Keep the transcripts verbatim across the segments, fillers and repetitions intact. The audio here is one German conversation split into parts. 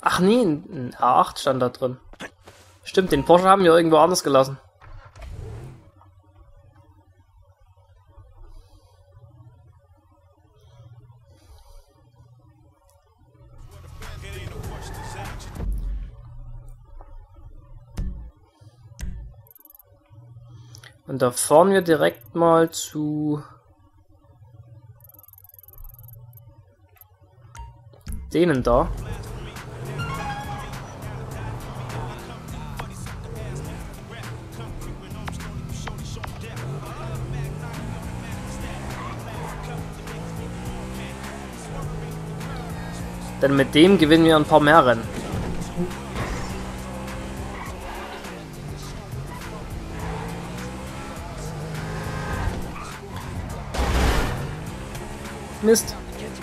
Ach nee, ein A acht stand da drin. Stimmt, den Porsche haben wir irgendwo anders gelassen. Und da fahren wir direkt mal zu denen da. Denn mit dem gewinnen wir ein paar mehr Rennen. Mist.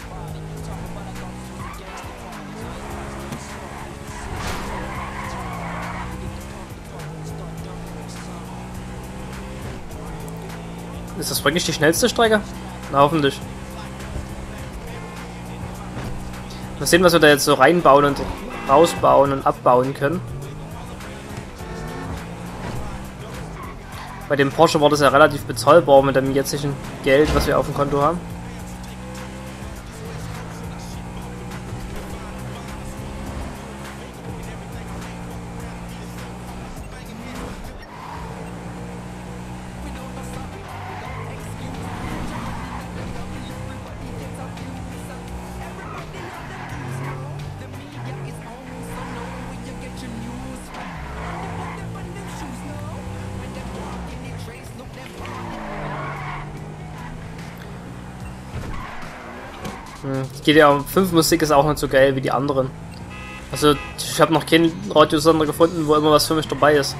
Ist das wirklich die schnellste Strecke? Na, hoffentlich. Mal sehen, was wir da jetzt so reinbauen und rausbauen und abbauen können. Bei dem Porsche war das ja relativ bezahlbar mit dem jetzigen Geld, was wir auf dem Konto haben. Die G T A fünf Musik ist auch nicht so geil wie die anderen. Also ich habe noch keinen Radiosender gefunden, wo immer was für mich dabei ist.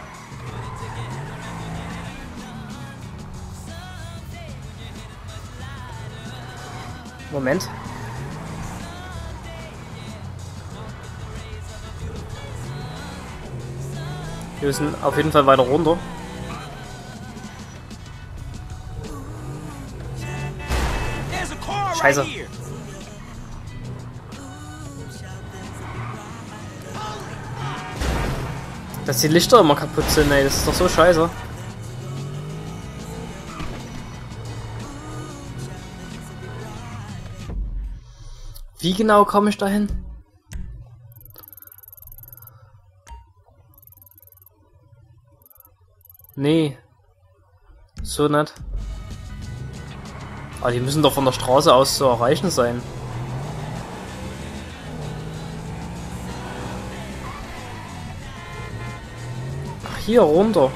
Moment. Wir müssen auf jeden Fall weiter runter. Scheiße. Dass die Lichter immer kaputt sind, ey, das ist doch so scheiße. Wie genau komme ich dahin? Nee. So nicht. Aber die müssen doch von der Straße aus zu erreichen sein. Ach, hier runter.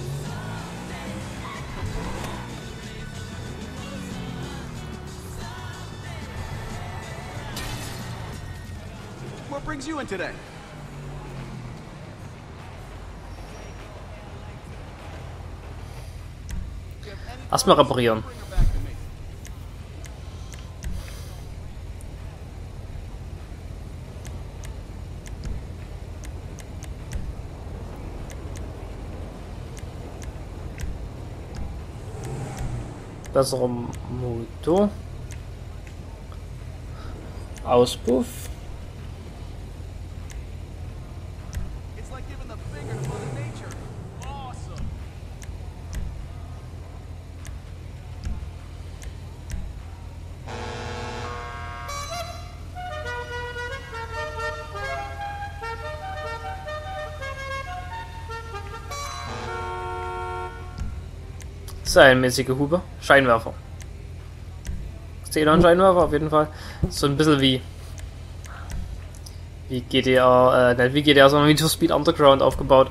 What brings you in today? Erstmal reparieren. Besserer Motor. Auspuff. Serienmäßige Hupe. Scheinwerfer. Xenon-Scheinwerfer auf jeden Fall. So ein bisschen wie wie G T A, äh, nicht wie G T A, sondern wie Need for Speed Underground aufgebaut.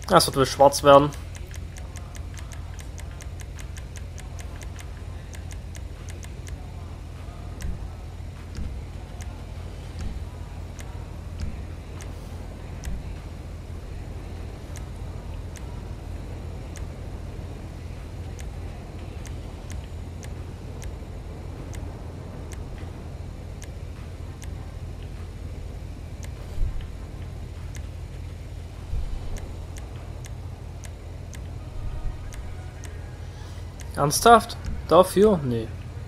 Das wird wohl schwarz werden. Ernsthaft? Dafür? Nee.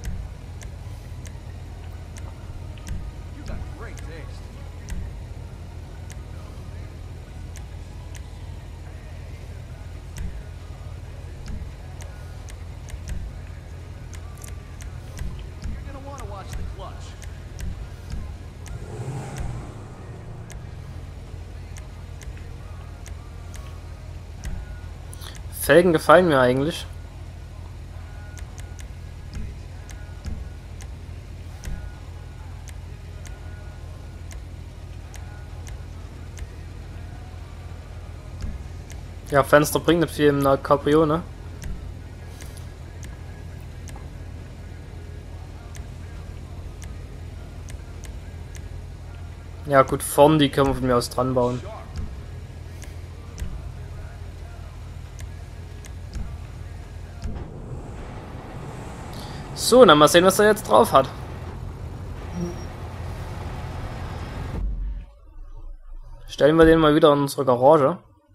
Felgen gefallen mir eigentlich. Ja, Fenster bringt nicht viel im Cabrio, ne? Ja gut, vorn die können wir von mir aus dran bauen. So, dann mal sehen, was er jetzt drauf hat. Stellen wir den mal wieder in unsere Garage.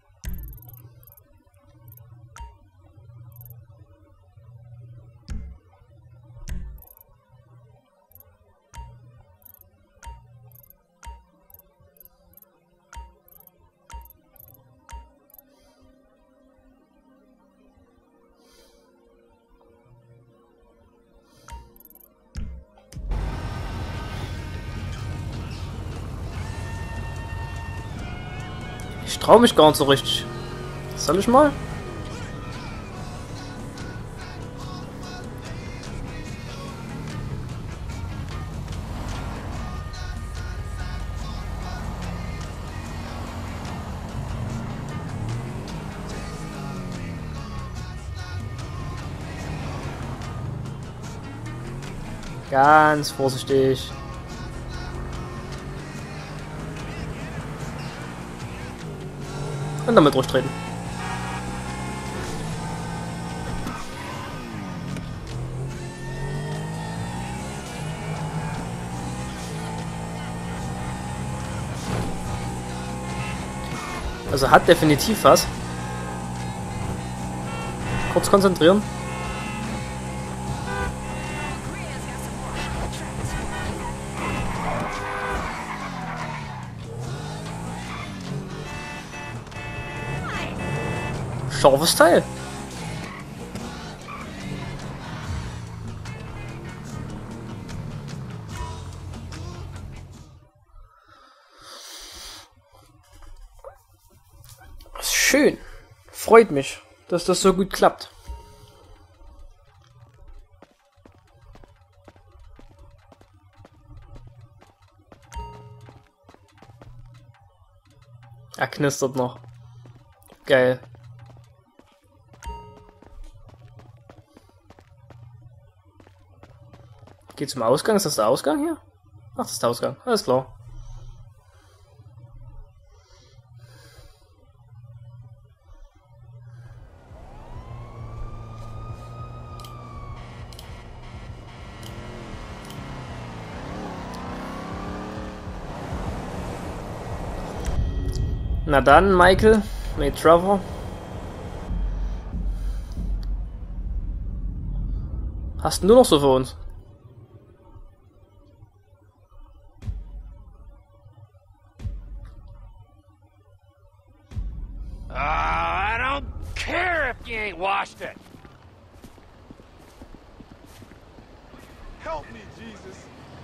Ich traue mich gar nicht so richtig. Soll ich mal? Ganz vorsichtig. Und damit durchtreten. Also hat definitiv was. Kurz konzentrieren. Scharfes Teil. Schön. Freut mich, dass das so gut klappt. Er knistert noch. Geil. Geht zum Ausgang? Ist das der Ausgang hier? Ach, das ist der Ausgang. Alles klar. Na dann, Michael, nee, Trevor. Hast du nur noch so für uns? Uh, I don't care if you ain't washed it. Help me, Jesus.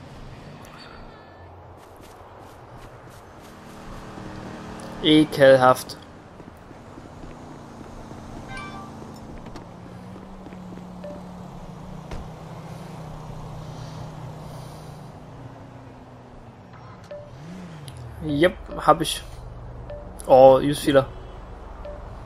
Ekelhaft. Yep, hab ich. Oh, Use-Fehler.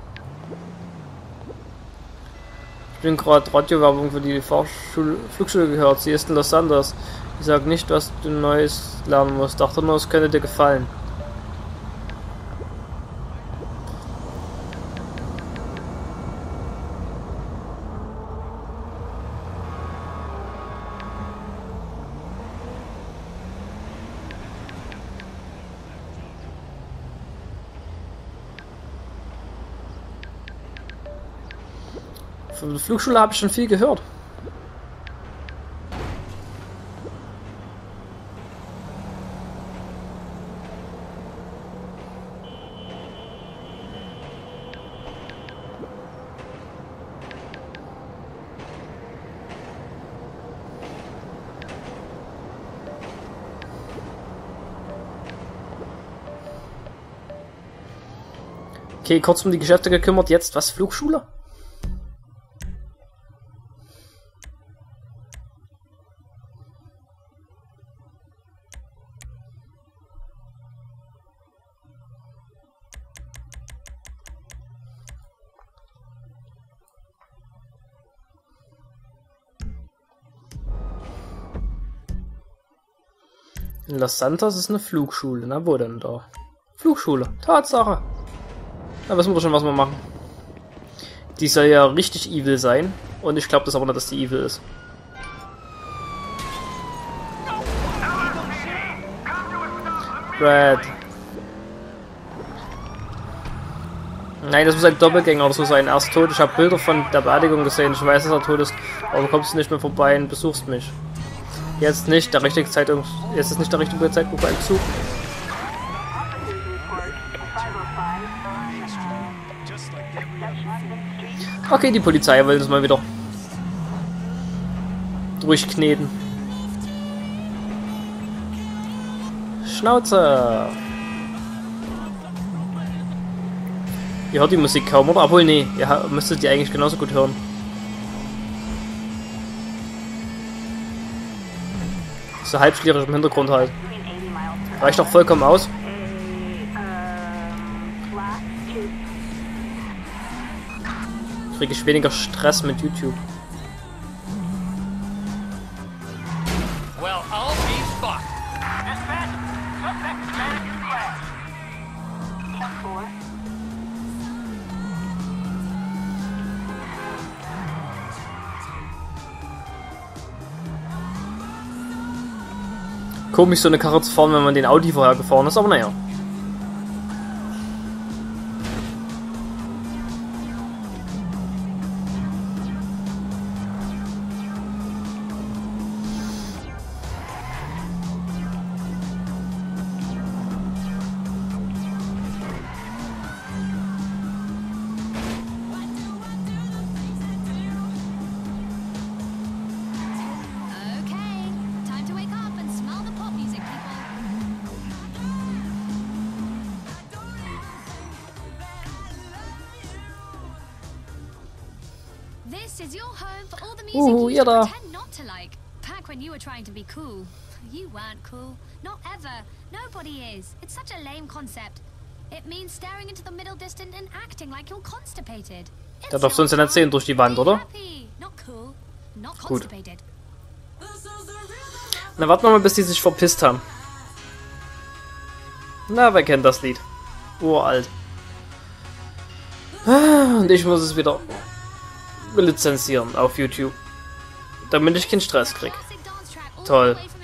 bin gerade Radiowerbung für die Fahrschule, Flugschule gehört. Sie ist in Los Santos. Ich sag nicht, was du Neues lernen musst. Dachte nur, es könnte dir gefallen. Von der Flugschule habe ich schon viel gehört. Okay, kurz um die Geschäfte gekümmert, jetzt was? Flugschule? In Los Santos ist eine Flugschule. Na, wo denn da? Flugschule. Tatsache. Na, wissen wir schon, was wir machen. Die soll ja richtig evil sein. Und ich glaube das aber nicht, dass die evil ist. Brad. Nein, das muss ein Doppelgänger oder so sein. Er ist tot. Ich habe Bilder von der Beerdigung gesehen. Ich weiß, dass er tot ist. Aber du kommst nicht mehr vorbei und besuchst mich. Jetzt nicht der richtige Zeitpunkt. Jetzt ist nicht der richtige Zeitpunkt beim Zug. Okay, die Polizei will uns mal wieder durchkneten. Schnauze! Ihr hört die Musik kaum, oder? Obwohl, nee, ihr müsstet die eigentlich genauso gut hören. So halbschlierig im Hintergrund halt. Reicht doch vollkommen aus. Kriege ich weniger Stress mit YouTube. Well, I'll be fucked. Komisch, so eine Karre zu fahren, wenn man den Audi vorher gefahren ist, aber naja. This is your home for all the music Ooh, you used to yeah. pretend not to like. Back when you were trying to be cool. You weren't cool. Not ever. Nobody is. It's such a lame concept. It means staring into the middle distance and acting like you're constipated. Der darf sonst ja nicht sehen durch die Wand, oder? Not cool. Not Gut. constipated. Na, warten wir mal, bis die sich verpisst haben. Na, wer kennt das Lied? Uralt. Und ich muss es wieder lizenzieren auf YouTube. Damit ich keinen Stress krieg. Toll.